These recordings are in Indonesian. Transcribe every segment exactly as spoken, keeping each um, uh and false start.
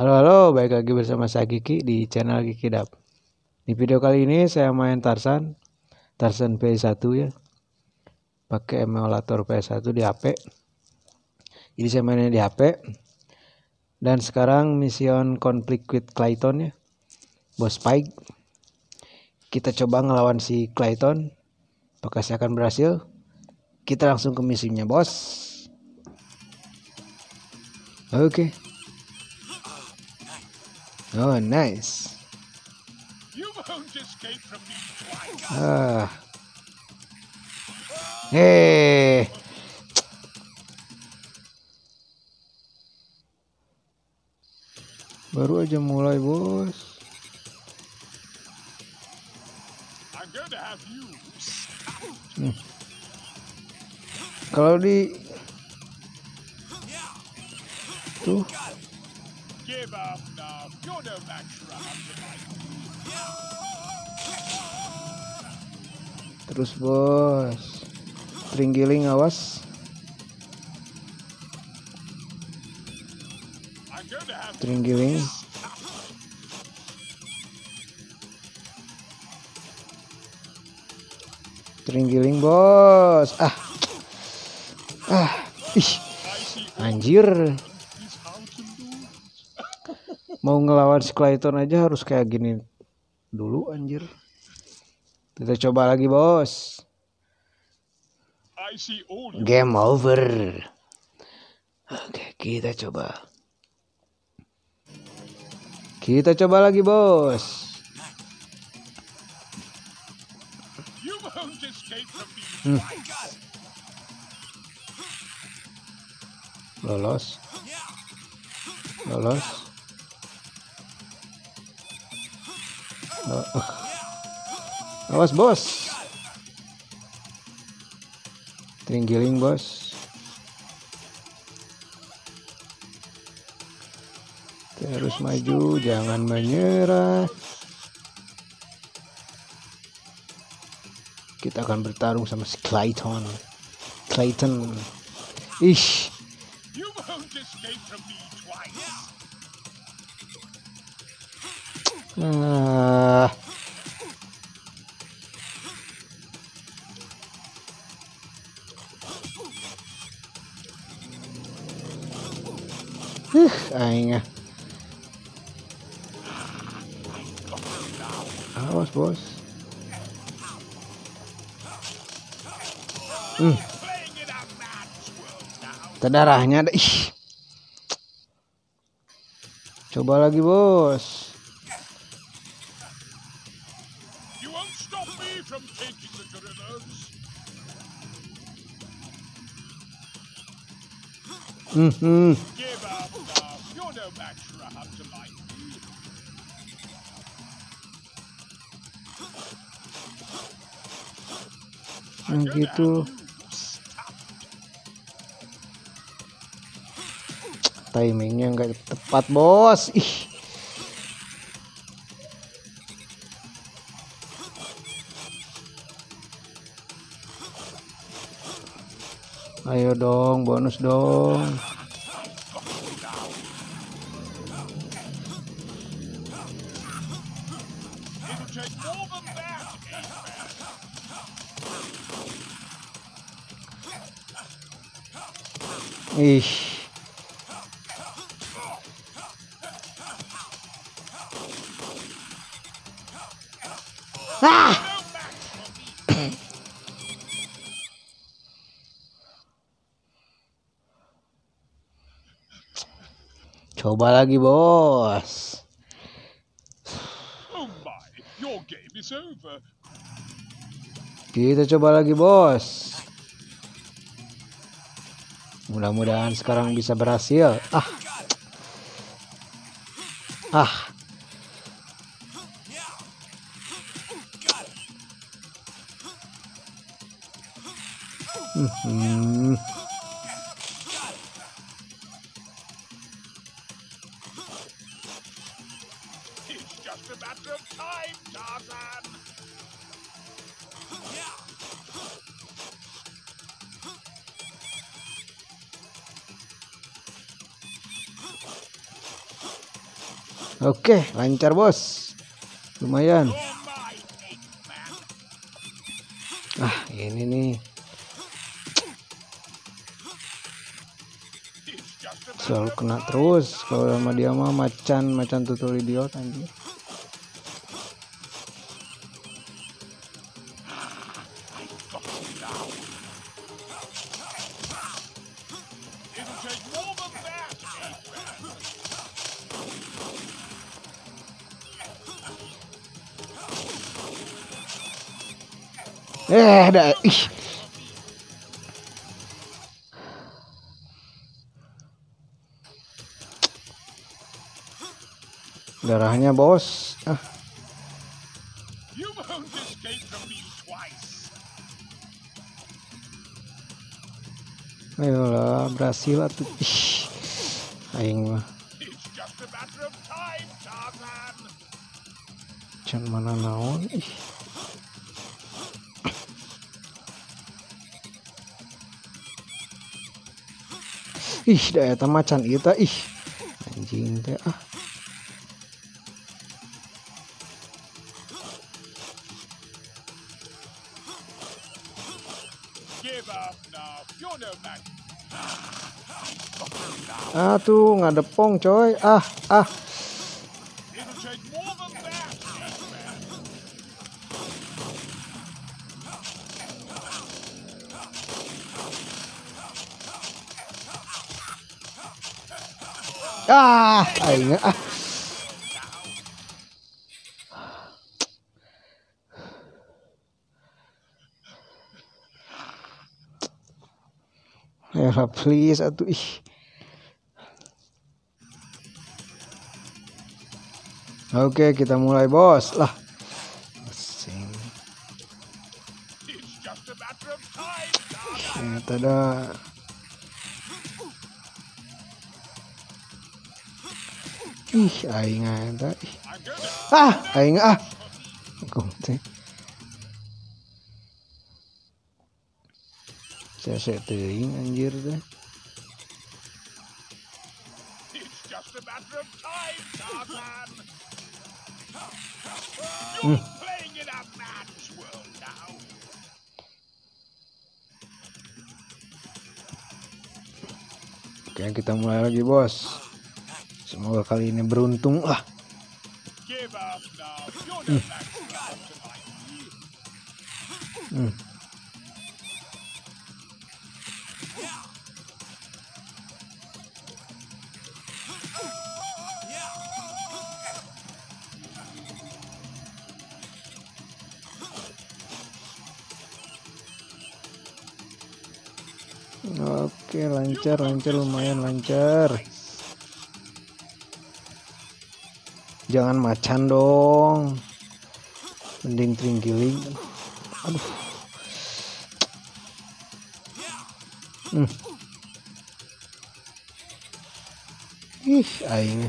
Halo halo, balik lagi bersama saya Kiki di channel Kiki Dap. Di video kali ini saya main Tarzan, Tarzan P S satu ya, pakai emulator P S satu di H P. Jadi saya mainnya di H P. Dan sekarang mission konflik with Clayton ya, Bos Spike. Kita coba ngelawan si Clayton. Apakah saya akan berhasil? Kita langsung ke misinya, bos. Oke. Okay. Oh, nice. Ah. Hey. Baru aja mulai, bos. Hmm. Kalau di tuh terus, bos. Tringgiling, awas. Tringgiling. Tringgiling, bos. Ah. Ah. Ih. Anjir. Mau ngelawan si Clayton aja harus kayak gini dulu, anjir. Kita coba lagi, bos. Game over. Oke, kita coba. Kita coba lagi, bos. Hmm. Lolos. Lolos. Oh, oh. Awas, bos. Tringgiling, bos. Terus maju, jangan menyerah. Kita akan bertarung sama si Clayton. Clayton. Ish. Ah. Huh, aing. Awas, bos. Hmm. Darahnya ada. Ih. Coba lagi, bos. Hmm. hmm. Nah, gitu. Timingnya nggak tepat, bos. Ih. Ayo dong, bonus dong. Ih. Ah. Coba lagi, bos. Kita coba lagi, bos. Mudah-mudahan sekarang bisa berhasil. Ah. Ah. Hmm. Oke, lancar bos, lumayan. Ah, ini nih selalu kena terus kalau sama dia mah, macan macan tutul idiot anjir. Eh, dah ih. Darahnya bos. Ah. Ayolah, berhasil atuh. Ih. Aing mah. Can mana naon ih. Ih, da eta macan ieu teh ih. Anjing teh ah. Ah tuh ngadepong coy. Ah, ah. Ah, aing ah. Ya please atuh ih. Oke, kita mulai bos lah. Ya, tada. Ih, aing ada. Ah, aing ah. Konten. Saya saya teuing anjir teh. Hmm. Oke, kita mulai lagi bos. Semoga kali ini beruntung lah. Hmm. Hmm. Oke, lancar, lancar, lumayan lancar. Jangan macan dong. Mending tringgiling. Aduh. Hmm. Ih, aing.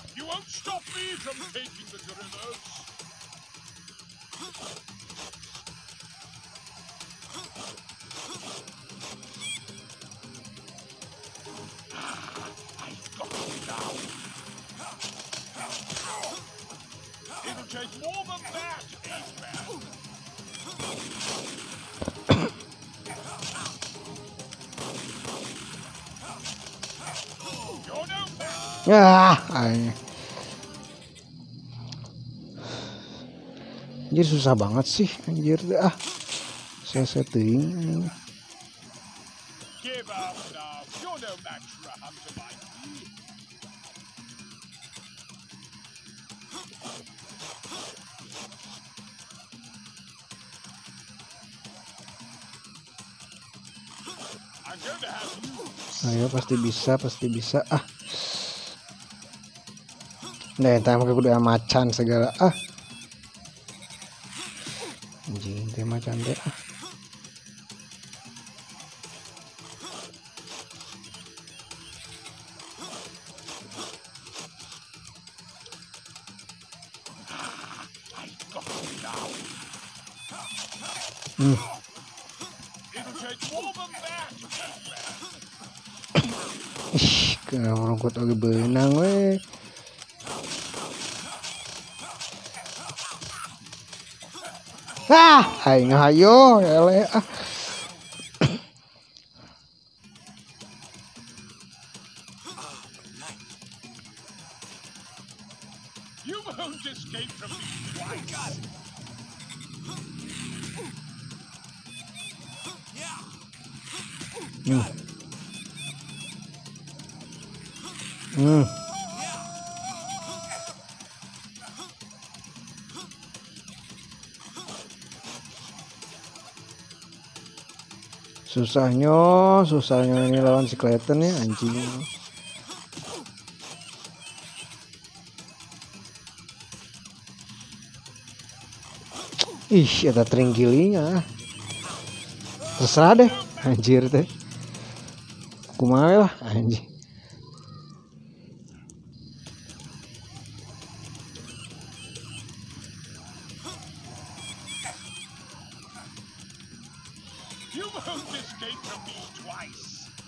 Ya, aing. Anjir susah banget sih anjir ah. Saya setting. Ayo pasti bisa, pasti bisa ah. Nah, entah pakai kuda macan segala ah. Anjing teh macan teh ah. Hmm. Ih, kenapa rongkot lagi benang weh. Ah, aing hayo ele ah. You won't escape from me twice. Hmm. Hmm. Susahnya, susahnya ini lawan si Clayton ya anjing. Ih, ada tringgilinya. Terserah deh, anjir teh. Kumaha lah, anjing. You won't escape from me twice.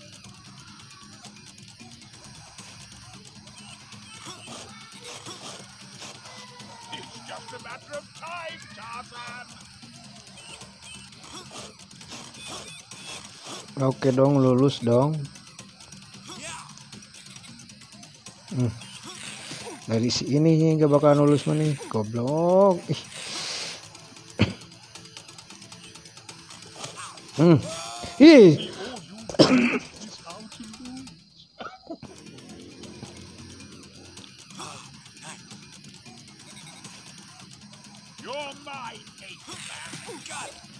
It's just a matter of time, Tarzan. Oke dong, lulus dong. Hmm. Dari si ini nggak bakal lulus mah nih, goblok. Ih. Hmm. Ih. You're mine, ape man. Got it.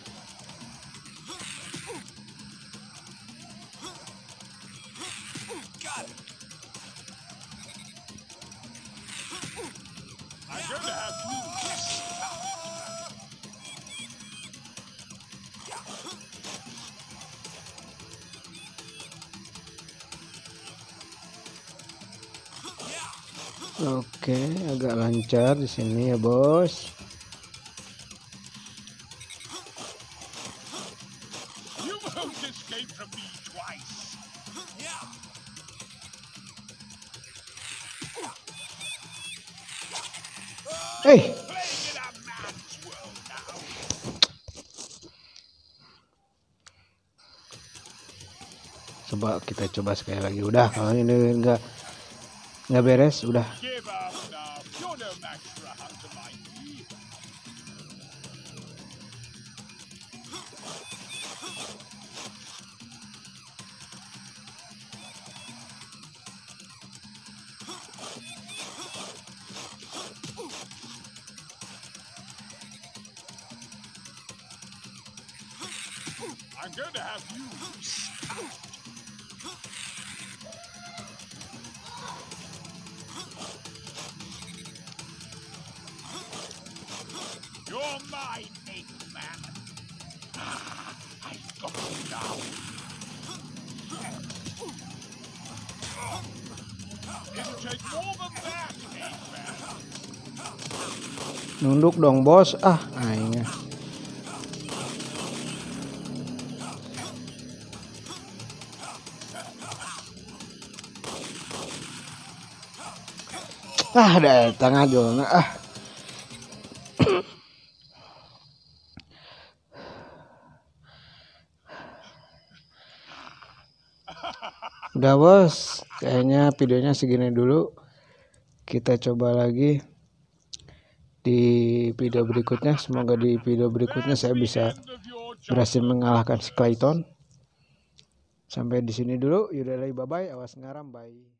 Got it. I'm gonna have you. Oke, agak lancar di sini ya, Bos. You won't escape from me twice. Eh, Playing in a man's world now. coba kita coba sekali lagi. Udah, kalau ini enggak enggak beres, udah. Give up now. You're no match for a hunter like me. I'm going to have you. You're mine, ape man. Ah, I've got you now. It'll take more than that, ape man. Nunduk dong, Bos. Ah, aingnya. Ah, ada tengah jolna ah. Udah, Bos. Kayaknya videonya segini dulu. Kita coba lagi di video berikutnya. Semoga di video berikutnya saya bisa berhasil mengalahkan si Clayton. Sampai di sini dulu. Yaudah, bye bye. Awas ngaram, bye.